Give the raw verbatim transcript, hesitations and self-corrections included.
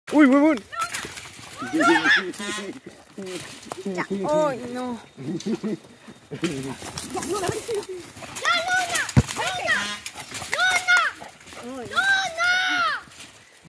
Uy, huevón. Ya. Ay, no. Ya, no, no, no. No, no, no. Venga.